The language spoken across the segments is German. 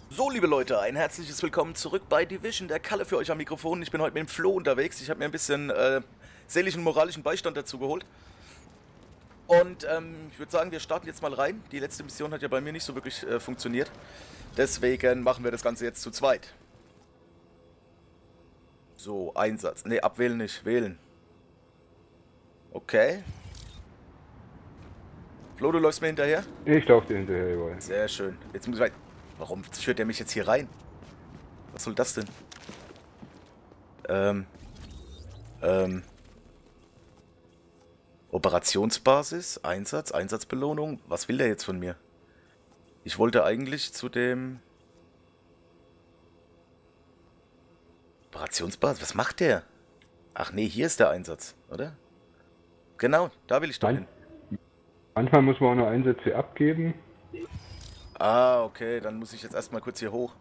So, liebe Leute, ein herzliches Willkommen zurück bei Division, der Kalle für euch am Mikrofon. Ich bin heute mit dem Flo unterwegs. Ich habe mir ein bisschen seelischen und moralischen Beistand dazu geholt. Und ich würde sagen, wir starten jetzt mal rein. Die letzte Mission hat ja bei mir nicht so wirklich funktioniert. Deswegen machen wir das Ganze jetzt zu zweit. So, Einsatz. Ne, abwählen nicht, wählen. Okay. Flo, du läufst mir hinterher? Ich laufe dir hinterher, jawohl. Sehr schön. Jetzt muss ich... Warum führt der mich jetzt hier rein? Was soll das denn? Operationsbasis, Einsatz, Einsatzbelohnung. Was will der jetzt von mir? Ich wollte eigentlich zu dem... Operationsbasis, was macht der? Ach nee, hier ist der Einsatz, oder? Genau, da will ich doch hin. Manchmal muss man auch noch Einsätze abgeben. Ah, okay, dann muss ich jetzt erstmal kurz hier hoch.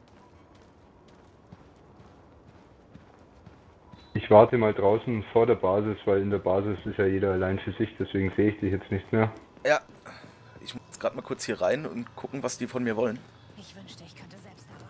Ich warte mal draußen vor der Basis, weil in der Basis ist ja jeder allein für sich, deswegen sehe ich dich jetzt nicht mehr. Ja, ich muss jetzt gerade mal kurz hier rein und gucken, was die von mir wollen. Ich wünschte, ich könnte selbst darauf.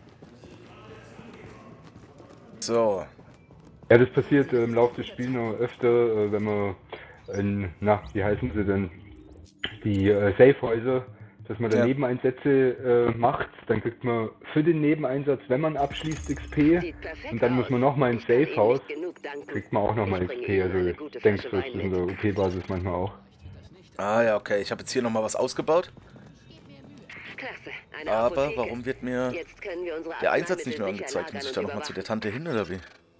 So. Ja, das passiert im Laufe des Spiels noch öfter, wenn man wie heißen sie denn, die Safe-Häuser, dass man da Ja. Nebeneinsätze macht, dann kriegt man für den Nebeneinsatz, wenn man abschließt, XP und dann muss man nochmal ins Safe-Haus, kriegt man auch nochmal XP, also ich denke, das ist in der OP-Basis manchmal auch. Ah ja, okay, ich habe jetzt hier nochmal was ausgebaut. Klasse, eine Aber Apotheke. warum wird mir Jetzt können wir unsere der Einsatz Arzneimittel nicht mehr sicher angezeigt? Muss ich da lagern und nochmal zu der überwachen. Tante hin, oder wie?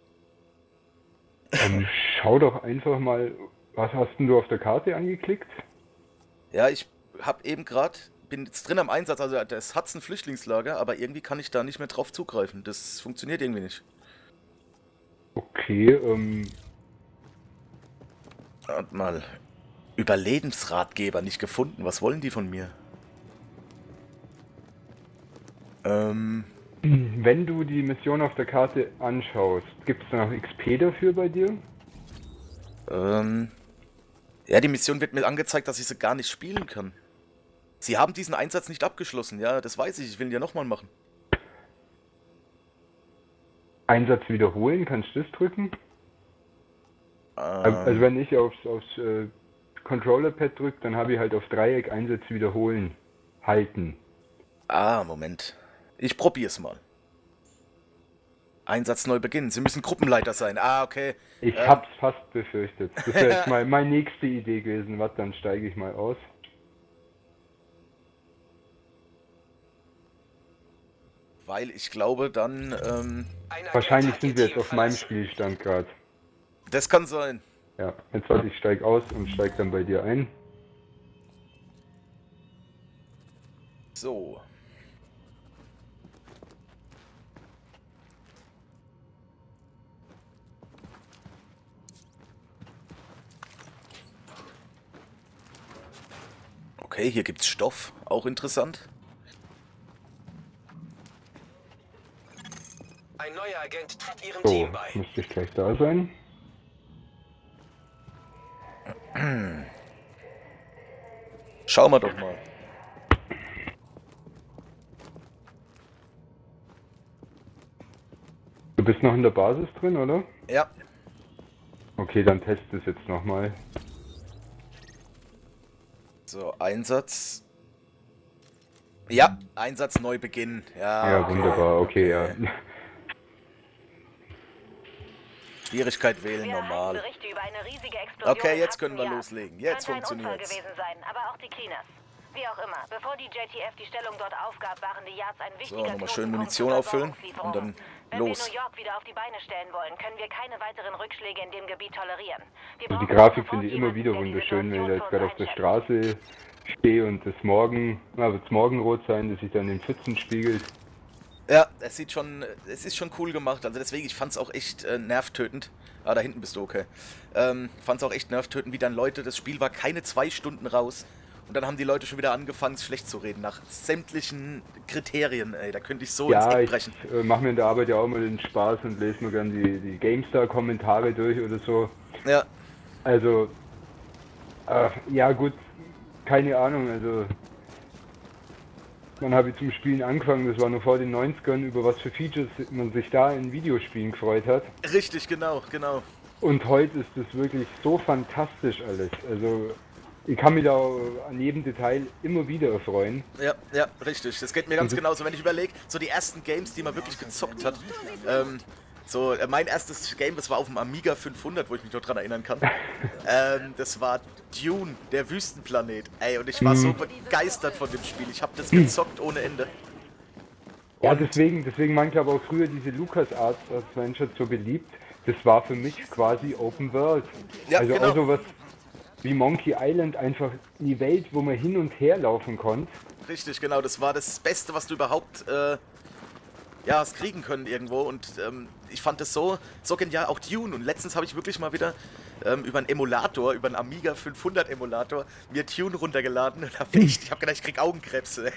Schau doch einfach mal, was hast denn du auf der Karte angeklickt? Ja, ich habe eben gerade, bin jetzt drin am Einsatz, also das hat's ein Flüchtlingslager, aber irgendwie kann ich da nicht mehr drauf zugreifen. Das funktioniert irgendwie nicht. Okay, Warte mal. Überlebensratgeber nicht gefunden. Was wollen die von mir? wenn du die Mission auf der Karte anschaust, gibt es da noch XP dafür bei dir? Ja, die Mission wird mir angezeigt, dass ich sie gar nicht spielen kann. Sie haben diesen Einsatz nicht abgeschlossen, ja, das weiß ich. Ich will ihn ja nochmal machen. Einsatz wiederholen, kannst du das drücken? Also wenn ich aufs Controller-Pad drücke, dann habe ich halt auf Dreieck Einsatz wiederholen halten. Ah, Moment. Ich probier's mal. Einsatz neu beginnen. Sie müssen Gruppenleiter sein. Ah, okay. Ich hab's fast befürchtet. Das wäre jetzt mal meine nächste Idee gewesen. Warte, dann steige ich mal aus. Weil ich glaube dann, Wahrscheinlich sind wir jetzt auf meinem Spielstand gerade. das kann sein. Ja, jetzt warte, ich steige aus und steige dann bei dir ein. So. Okay, hier gibt's Stoff. Auch interessant. Ein neuer Agent tritt Ihrem So, Team bei. müsste ich gleich da sein. Schauen wir doch mal. Du bist noch in der Basis drin, oder? Ja. Okay, dann test es jetzt nochmal. So, Einsatz. Ja, Einsatz neu beginnen. Ja, Ja, okay. wunderbar, okay, ja. Schwierigkeit wählen, Wir erhalten normal. Berichte über eine riesige Explosion Okay, im jetzt können wir Hudson loslegen. Yard. Jetzt Könnte ein Unfall funktioniert's. gewesen sein, aber auch die Cleaners. Wie auch immer, bevor die JTF die Stellung dort aufgab, waren die Yards ein wichtiger nochmal schön Knotenpunkt Munition für auffüllen Versorgungslieferungen. und dann Wenn los. wir New York wieder auf die Beine stellen wollen, können wir keine weiteren Rückschläge in dem Gebiet tolerieren. Wir Also die brauchen Grafik sofort finde ich immer jemanden, wieder der die wunderschön, wenn ich da jetzt Situation gerade auf für der uns einschätzt. Straße stehe und das wird's Morgenrot sein, das sich dann in den Pfützen spiegelt. Ja, es ist schon cool gemacht. Also deswegen, ich fand's auch echt nervtötend. Ah, da hinten bist du, okay. Fand's auch echt nervtötend, wie dann Leute, das Spiel war keine 2 Stunden raus. Und dann haben die Leute schon wieder angefangen, es schlecht zu reden. Nach sämtlichen Kriterien, ey. Da könnte ich so ins Ja, Eck ich brechen. mache mir in der Arbeit ja auch mal den Spaß und lese mir gern die GameStar-Kommentare durch oder so. Ja, Also, ja gut, keine Ahnung, also wann habe ich zum Spielen angefangen? Das war noch vor den 90ern, über was für Features man sich da in Videospielen gefreut hat. Richtig, genau, genau. Und heute ist es wirklich so fantastisch alles. Also ich kann mich da an jedem Detail immer wieder erfreuen. Ja, ja, richtig. Das geht mir ganz genauso. Wenn ich überlege, so die ersten Games, die man wirklich gezockt hat. Mein erstes Game, das war auf dem Amiga 500, wo ich mich noch dran erinnern kann. Das war Dune, der Wüstenplanet. Ey, und ich war so begeistert von dem Spiel. Ich habe das gezockt ohne Ende. Ja, deswegen waren, glaube ich, auch früher diese LucasArts Adventures so beliebt. Das war für mich quasi Open World. Ja, also genau. auch sowas wie Monkey Island, einfach die Welt, wo man hin und her laufen konnte. Richtig, genau. Das war das Beste, was du überhaupt hast kriegen können irgendwo. Und ich fand das so genial, auch Dune. Und letztens habe ich wirklich mal wieder über einen Emulator, über einen Amiga 500 Emulator, mir Dune runtergeladen. Und ich habe gedacht, ich krieg Augenkrebse.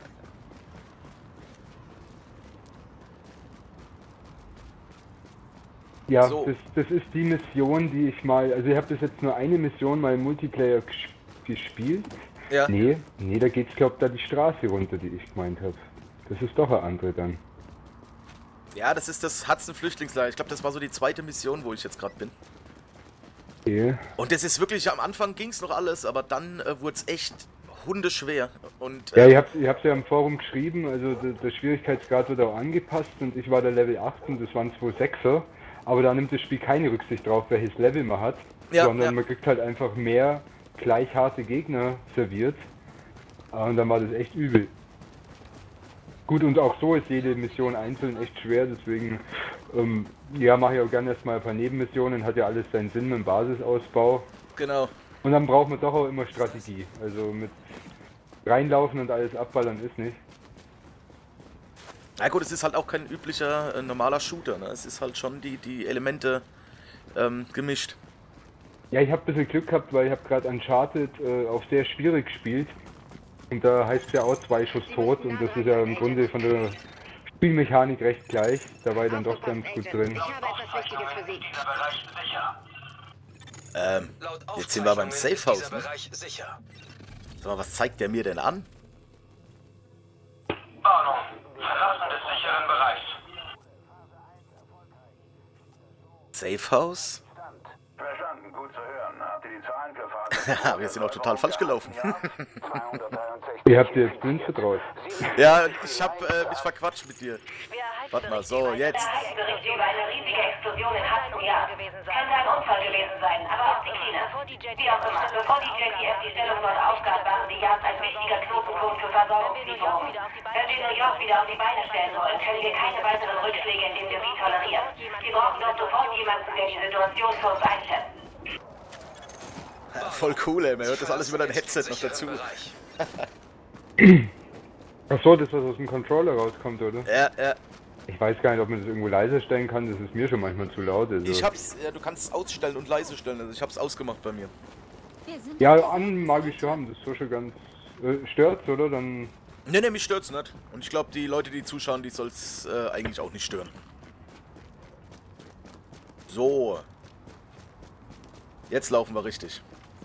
Ja, So. das ist die Mission, die ich mal, also ich habe das jetzt nur eine Mission mal im Multiplayer gespielt. Ja. Nee, da geht's, glaube ich, da die Straße runter, die ich gemeint habe. Das ist doch eine andere dann. Ja, das ist das Hudson-Flüchtlingslager. Ich glaube, das war so die zweite Mission, wo ich jetzt gerade bin. Okay. Und das ist wirklich, am Anfang ging es noch alles, aber dann wurde es echt hundeschwer. Und, Ja, ich hab's ja im Forum geschrieben, also der Schwierigkeitsgrad wird auch angepasst und ich war der Level 8 und das waren 2 6er. Aber da nimmt das Spiel keine Rücksicht drauf, welches Level man hat, sondern man kriegt halt einfach mehr gleich harte Gegner serviert. Und dann war das echt übel. Gut, und auch so ist jede Mission einzeln echt schwer, deswegen mache ich auch gerne erstmal ein paar Nebenmissionen, hat ja alles seinen Sinn mit dem Basisausbau. Genau. Und dann braucht man doch auch immer Strategie. Also mit reinlaufen und alles abballern ist nicht. Na gut, es ist halt auch kein üblicher, normaler Shooter, ne? Es ist halt schon die Elemente gemischt. Ja, ich habe ein bisschen Glück gehabt, weil ich habe gerade Uncharted auf sehr schwierig gespielt. Und da heißt es ja auch 2 Schuss tot und das ist ja im Grunde von der Spielmechanik recht gleich. Da war ich dann doch ganz gut drin. Ich habe etwas Wichtiges für Sie. Jetzt sind wir beim Safehouse, Dieser ne? Bereich sicher. Sag mal, was zeigt der mir denn an? Warnung. Verlassen des sicheren Bereichs. Safehouse? Verstanden, gut zu hören. Habt ihr die Zahlen für Wir sind auch total falsch gelaufen. Ihr habt dir jetzt blind vertraut. Ja, ich hab mich verquatscht mit dir. Wir erhalten Warte mal, Berichte so, über eine jetzt. Bericht über eine riesige Explosion in Hudson Yards. Könnte ein Unfall gewesen sein, aber auch die China. Wie auch immer, bevor die JTF die Stellung dort aufgab, waren die Yards ein wichtiger Knotenpunkt für Versorgungslieferungen. Wenn wir New York wieder auf die Beine stellen wollen, können wir keine weiteren Rückschläge, indem wir sie tolerieren. Wir brauchen dort sofort jemanden, der die Situation für uns einschätzt. Voll cool, ey. Man hört das alles über dein Headset noch dazu. Achso, das was aus dem Controller rauskommt, oder? Ja. Ich weiß gar nicht, ob man das irgendwo leiser stellen kann, das ist mir schon manchmal zu laut. Also. Ich hab's, du kannst es ausstellen und leise stellen, also ich hab's ausgemacht bei mir. Ja, an mag ich schon haben, das ist so schon ganz... stört's, oder? Dann... Ne, mich stört's nicht. Und ich glaube, die Leute, die zuschauen, die soll's eigentlich auch nicht stören. So. Jetzt laufen wir richtig.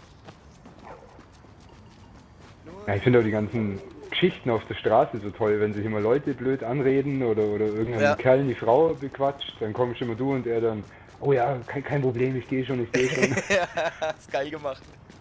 Ja, ich finde auch die ganzen Geschichten auf der Straße so toll, wenn sich immer Leute blöd anreden oder irgendein Kerl die Frau bequatscht, dann kommst immer du und er dann, oh ja, kein Problem, ich gehe schon. Ja, ist geil gemacht.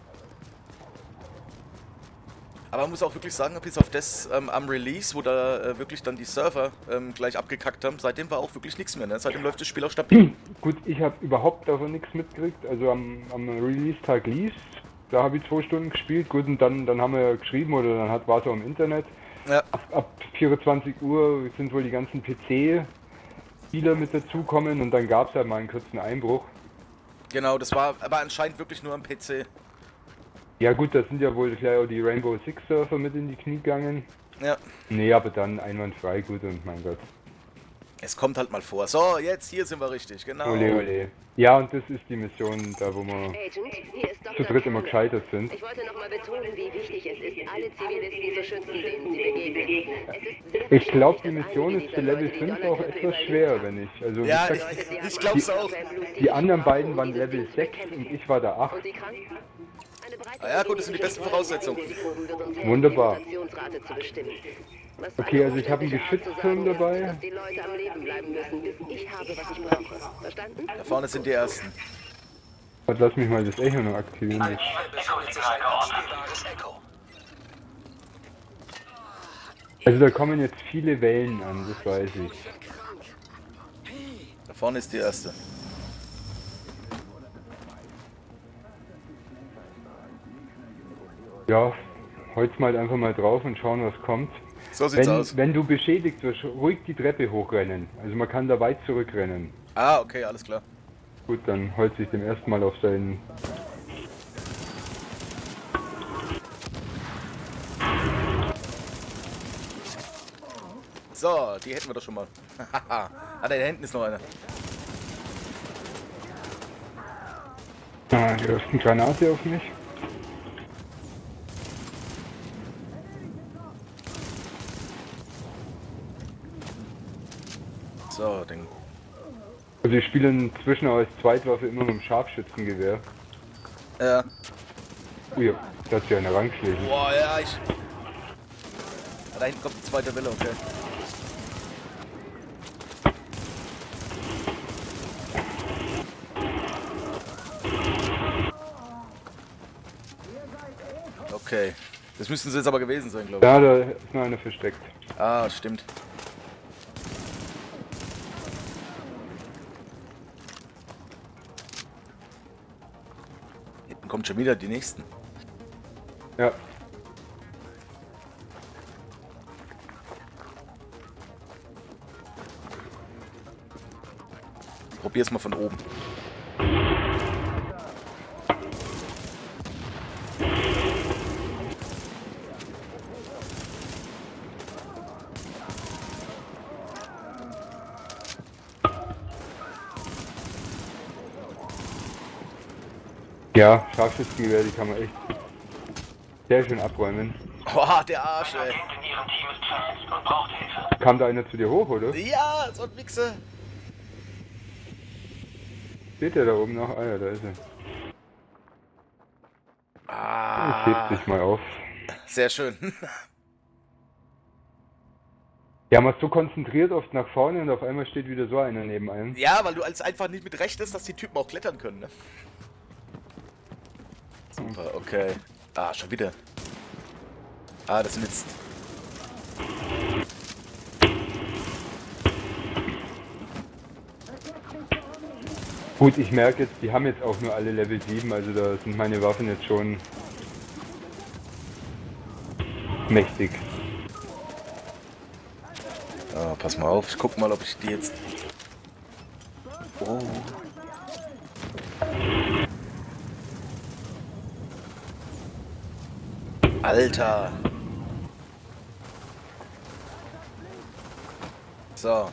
Aber man muss auch wirklich sagen, bis auf das am Release, wo da wirklich dann die Server gleich abgekackt haben, seitdem war auch wirklich nichts mehr, ne? Seitdem läuft das Spiel auch stabil. Gut, ich habe überhaupt davon nichts mitgekriegt, also am Release-Tag lief's. Da habe ich 2 Stunden gespielt, gut, und dann haben wir ja geschrieben, oder dann war es auch im Internet. Ja. Ab 24 Uhr sind wohl die ganzen PC-Spieler mit dazukommen und dann gab es ja mal einen kurzen Einbruch. Genau, das war aber anscheinend wirklich nur am PC. Ja gut, da sind ja wohl gleich auch die Rainbow Six Surfer mit in die Knie gegangen. Ja. Nee, aber dann einwandfrei, gut, und mein Gott. Es kommt halt mal vor. So, jetzt, hier sind wir richtig, genau. Ole, ole. Ja, und das ist die Mission, da wo wir Agent, hier ist Dr. zu dritt immer Campbell. gescheitert sind. Ich wollte nochmal betonen, wie wichtig es ist, alle Zivilisten zu schützen, denen sie begegnen. Es ist sehr Ich glaube, die wahrscheinlich, dass Mission einige ist für dieser Level Leute die 5 Donner auch Karte etwas überlebt schwer, haben. wenn ich. Also, Ja, wie gesagt, ich glaub's auch. die anderen beiden waren Level 6 und ich war da 8. Und Sie krank? Eine breite Ah ja, gut, das sind die besten Voraussetzungen. Risikoben wird uns helfen, Wunderbar. die Mutationsrate zu bestimmen. Okay, also ich habe einen Geschützturm dabei. Dass die Leute am Leben bleiben müssen, bis ich habe, was ich brauche. Verstanden? Da vorne sind die Ersten. Warte, lass mich mal das Echo noch aktivieren. Also da kommen jetzt viele Wellen an, das weiß ich. Da vorne ist die Erste. Ja, holz mal einfach mal drauf und schauen, was kommt. So sieht's aus. Wenn du beschädigt wirst, ruhig die Treppe hochrennen. Also man kann da weit zurückrennen. Ah, okay, alles klar. Gut, dann holz ich dem ersten Mal auf seinen... So, die hätten wir doch schon mal. Ah, da hinten ist noch einer. Ah, hier ist eine Granate auf mich. So, den. Also ich spiele inzwischen auch als Zweitwaffe immer mit dem Scharfschützengewehr. Ja. Ui, da hat sich einer rangeschlichen. Boah, ja, ich. Ah, da hinten kommt die zweite Welle, okay. Okay. Das müssten sie jetzt aber gewesen sein, glaube ich. Ja, da ist noch einer versteckt. Ah, stimmt. Hinten kommt schon wieder die nächsten. Ja. Probier's mal von oben. Ja, Scharfschützengewehr, die kann man echt sehr schön abräumen. Boah, der Arsch, ey. Kam da einer zu dir hoch, oder? Ja, so ein Wichser. Steht der da oben noch? Ah ja, da ist er. Ich heb dich mal auf. Sehr schön. Ja, man ist so konzentriert oft nach vorne und auf einmal steht wieder so einer neben einem. Ja, weil du als einfach nicht mit rechnest, dass die Typen auch klettern können, ne? Super, okay. Ah, schon wieder. Ah, das sind jetzt... Gut, ich merke jetzt, die haben jetzt auch nur alle Level 7, also da sind meine Waffen jetzt schon mächtig. Ah, pass mal auf, ich guck mal, ob ich die jetzt... Oh. Alter. So.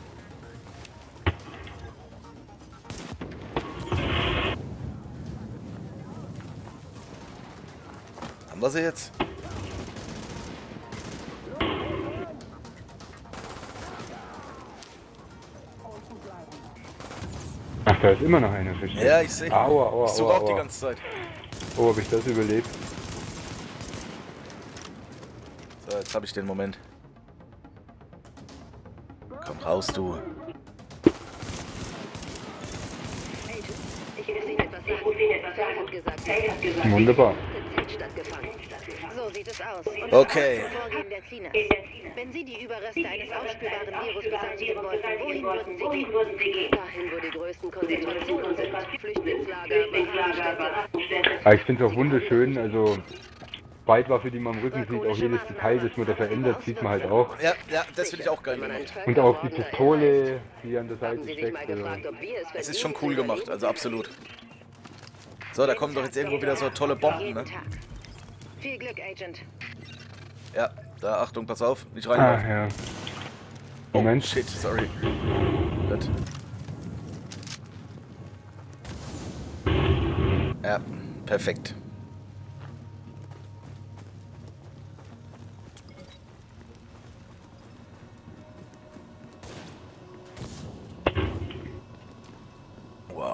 Haben wir sie jetzt? Ach, da ist immer noch einer versteckt. Ja, ich sehe. Aua, aua, Ich suche aua, auch die aua. ganze Zeit. Oh, habe ich das überlebt? So, jetzt habe ich den Moment. Komm raus, du. Ich muss Ihnen etwas sagen. Kate hat gesagt, Wunderbar. stattgefunden. So sieht es aus. Und Okay. das Vorgehen der Cleaners. Wenn Sie die Überreste eines aufspürbaren Virus beseitigen wollten, wohin würden Sie gehen? Dahin, wo die größten Konzentrationen sind. Flüchtlingslager, Behandlungsstätten. Aber ich finde es auch wunderschön, also Weitwaffe, die man am Rücken sieht, auch jedes Detail, das man da verändert, sieht man halt auch. Ja, ja, das finde ich auch geil gemacht. Und auch die Pistole, die an der Seite Haben Sie sich steckt. mal Also. gefragt, ob wir Es ist schon cool gemacht, also absolut. So, da kommen doch jetzt irgendwo wieder so tolle Bomben, ne? Jeden Tag. Viel Glück, Agent. Ja, da, Achtung, pass auf, nicht Ah, reinlaufen. ja. Oh, Moment. shit, sorry. Gut. Ja, perfekt. Wow.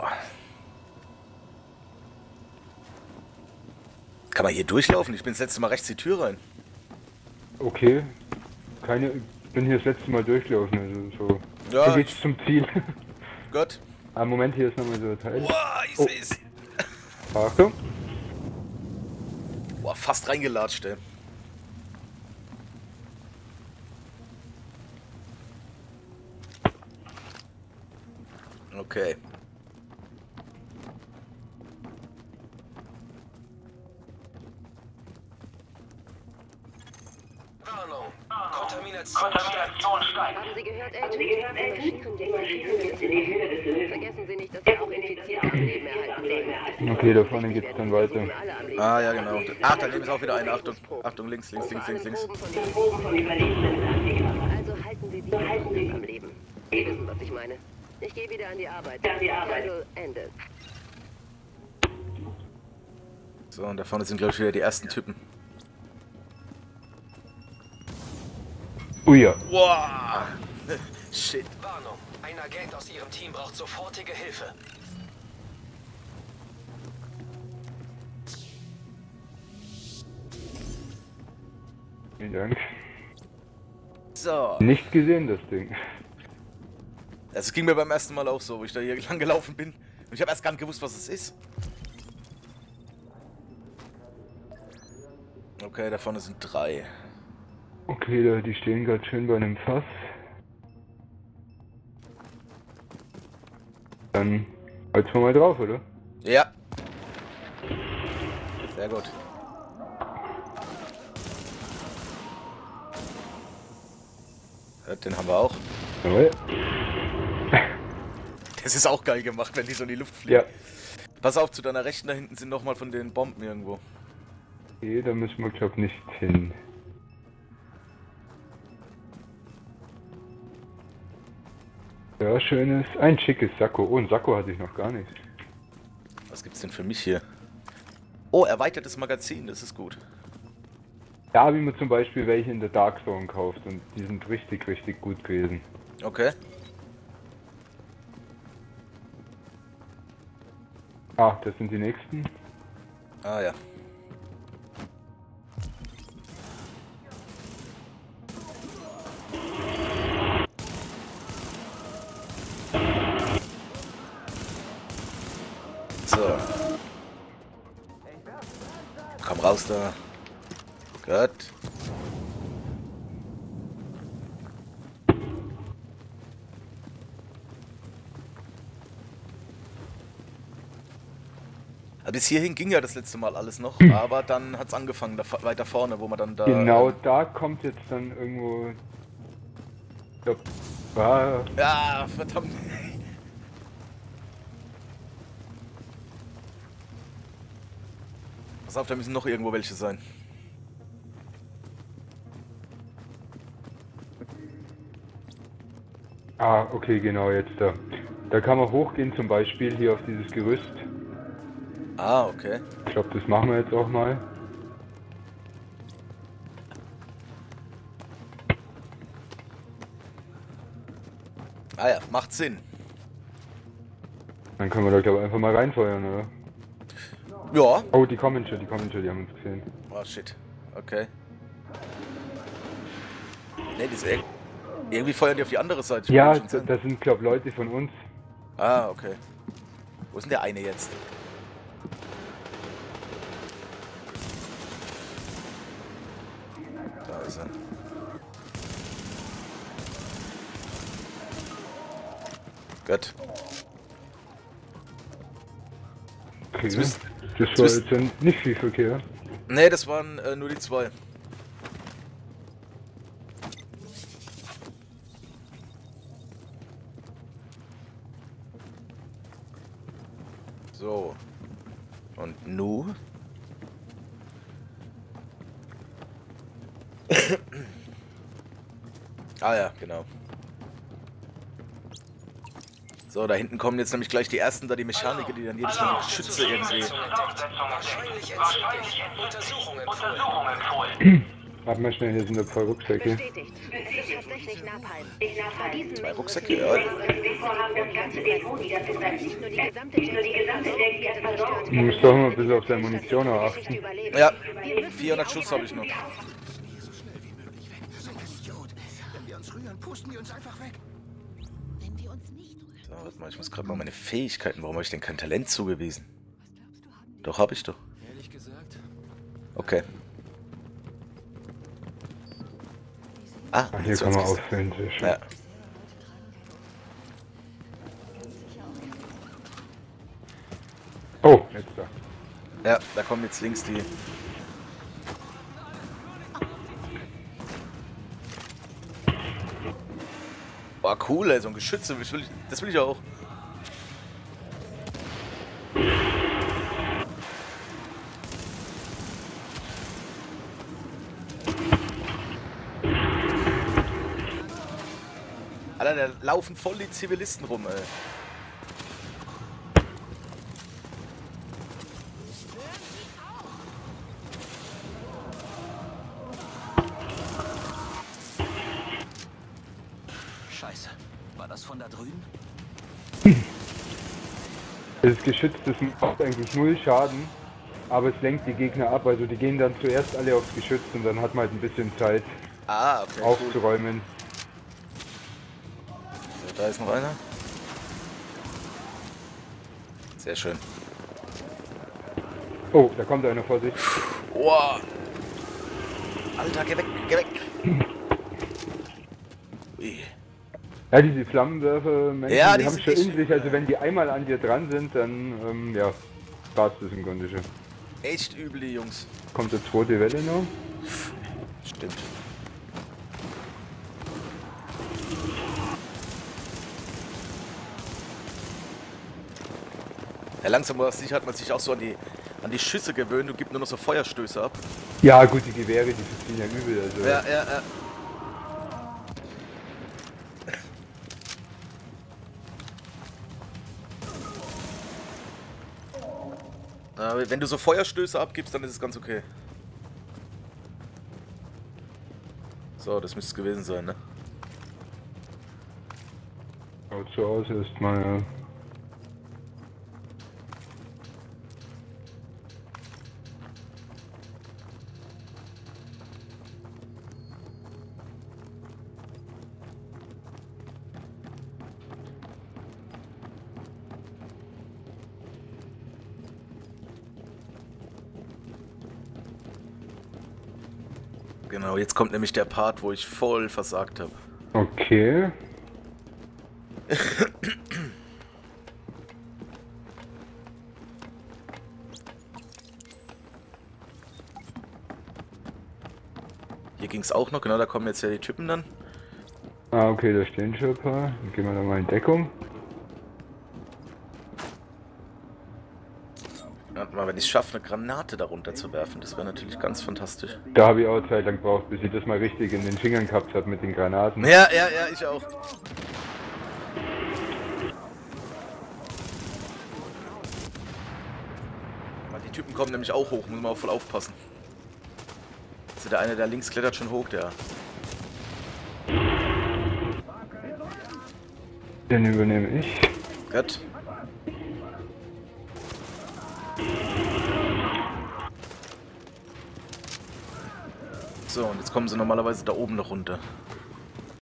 Kann man hier durchlaufen? Ich bin das letzte Mal rechts die Tür rein. Okay. keine. Ich bin hier das letzte Mal durchgelaufen, also so. Ja, So geht's zum Ziel. Gut. Ah, Moment, hier ist nochmal so ein Teil. Boah, ich seh's. Achtung. Boah, fast reingelatscht, ey. Okay. Warnung. Kontamination steigt. Haben Sie gehört, Agent? Vergessen Sie nicht, dass wir auch Infizierte am Leben erhalten sollen. Okay, da vorne geht's dann weiter. Alle am Leben. Ah, ja, genau. Ach, daneben ist auch wieder eine. Achtung. Achtung, links, links, links, links, links. Also halten Sie die am Leben. Sie wissen, was ich meine. Ich gehe wieder an die Arbeit. Handel, Ende. So, und da vorne sind, glaube ich, wieder die ersten Typen. Ui ja. Wow. Shit. Warnung. Ein Agent aus Ihrem Team braucht sofortige Hilfe. Vielen Dank. So. Nicht gesehen, das Ding. Es ging mir beim ersten Mal auch so, wo ich da hier lang gelaufen bin. Und ich habe erst gar nicht gewusst, was es ist. Okay, da vorne sind 3. Okay, da, die stehen gerade schön bei einem Fass. Dann halten wir mal drauf, oder? Ja. Sehr gut. Ja, den haben wir auch. Jawohl. Das ist auch geil gemacht, wenn die so in die Luft fliegen. Ja. Pass auf, zu deiner Rechten, da hinten sind nochmal von den Bomben irgendwo. Okay, da müssen wir, glaub nicht hin. Ja, schönes. Ein schickes Sakko. Oh, ein Sakko hatte ich noch gar nicht. Was gibt's denn für mich hier? Oh, erweitertes Magazin, das ist gut. Da habe ich mir zum Beispiel welche in der Dark Zone gekauft und die sind richtig, richtig gut gewesen. Okay. Ah, das sind die nächsten. Ah ja. So. Komm raus da. Gut. Bis hierhin ging ja das letzte Mal alles noch, aber dann hat's angefangen, da weiter vorne, wo man dann da... Genau, da kommt jetzt dann irgendwo... Ich glaub, Ja, verdammt. Pass auf, da müssen noch irgendwo welche sein. Ah, okay, genau, jetzt da. Da kann man hochgehen, zum Beispiel hier auf dieses Gerüst. Ah, okay. Ich glaube, das machen wir jetzt auch mal. Ah ja, macht Sinn. Dann können wir da, glaube ich, einfach mal reinfeuern, oder? Ja. Oh, die kommen schon, die haben uns gesehen. Oh shit. Okay. Ne, die sind irgendwie feuern die auf die andere Seite. Ja, Ich will schon das sind, glaube ich, Leute von uns. Ah, okay. Wo ist denn der eine jetzt? Da ist er. Gut. Okay, Jetzt müsst- das war jetzt dann nicht viel Verkehr. Ne, das waren nur die 2. So. Und nu? Ah ja, genau. So, da hinten kommen jetzt nämlich gleich die ersten, da die Mechaniker, die dann jedes Mal die Geschütze irgendwie... Wahrscheinlich entzündlich. Untersuchung empfohlen. Warte mal schnell, hier sind ein paar Rucksäcke. Bestätigt. Es ist tatsächlich Napalm. Bei diesen Mengen Rucksäcke, müssen ja. nicht nur die gesamte Jackie zerstört. Du musst doch immer ein bisschen auf deine Munition auch achten. Ja, 400 Schuss habe ich noch. rühren, pusten die uns einfach weg. Wenn wir uns nicht rühren. So, warte mal, ich muss gerade mal meine Fähigkeiten. Warum habe ich denn kein Talent zugewiesen? Doch, habe ich doch. Ehrlich gesagt? Okay. Ah, Hier kann man ausfüllen. Ja. Oh, jetzt da. Ja, da kommen jetzt links die... Boah, cool, ey, so ein Geschütze, das will ich auch. Alter, da laufen voll die Zivilisten rum, ey. Scheiße. War das von da drüben? Das Geschütz, das macht eigentlich 0 Schaden, aber es lenkt die Gegner ab. Also die gehen dann zuerst alle aufs Geschütz und dann hat man halt ein bisschen Zeit Okay, aufzuräumen. Cool. So, da ist noch einer. Sehr schön. Oh, da kommt einer vor sich. Wow. Alter, geh weg, geh weg. Ui. Ja, diese Flammenwerfer, Menschen, Ja, die die haben sind schon echt in sich, also wenn die einmal an dir dran sind, dann, ja, passt das im Grunde schon. Echt übel, die Jungs. Kommt der zweite Welle noch? Stimmt. Ja, langsam hat man sich auch so an die Schüsse gewöhnt und gibt nur noch so Feuerstöße ab. Ja, gut, die Gewehre, die sind ja übel, also. Ja. Aber wenn du so Feuerstöße abgibst, dann ist es ganz okay. So, das müsste es gewesen sein, ne? Schaut so aus erstmal, ja. Genau, jetzt kommt nämlich der Part, wo ich voll versagt habe. Okay. Hier ging es auch noch, genau, da kommen jetzt ja die Typen dann. Ah, okay, da stehen schon ein paar. Dann gehen wir da mal in Deckung. Warte mal, wenn ich es schaffe, eine Granate darunter zu werfen, das wäre natürlich ganz fantastisch. Da habe ich auch Zeit lang gebraucht, bis ich das mal richtig in den Fingern gehabt habe mit den Granaten. Ja, ich auch. Die Typen kommen nämlich auch hoch, muss man auch voll aufpassen. Also der eine, der links klettert schon hoch, der. Den übernehme ich. Gut. So, und jetzt kommen sie normalerweise da oben noch runter.